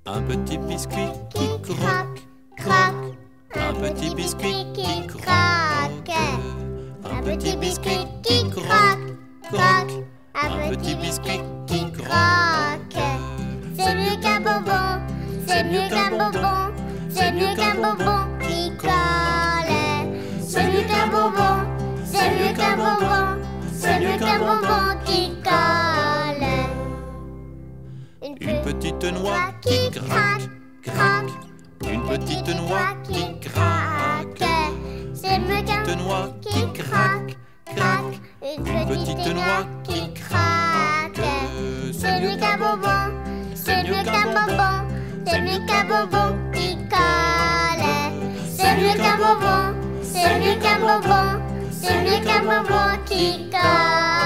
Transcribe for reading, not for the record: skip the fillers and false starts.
Un petit biscuit qui croque, croque. un petit biscuit qui croque. croque, Un petit biscuit qui croque, croque. un petit biscuit qui croque. Croque. C'est mieux qu'un bonbon, c'est mieux qu'un bonbon, c'est mieux qu'un bonbon qui colle. C'est mieux qu'un bonbon, c'est mieux qu'un bonbon, c'est mieux qu'un bonbon qui colle. Une petite noix qui craque, craque. une petite noix qui craque, C'est mieux qu'un petite noix qui craque, craque. Une petite noix qui craque. C'est mieux qu'un bonbon, c'est mieux qu'un bonbon, c'est mieux qu'un bonbon qui colle. C'est mieux qu'un bonbon, c'est mieux qu'un bonbon, c'est mieux qu'un bonbon qui colle.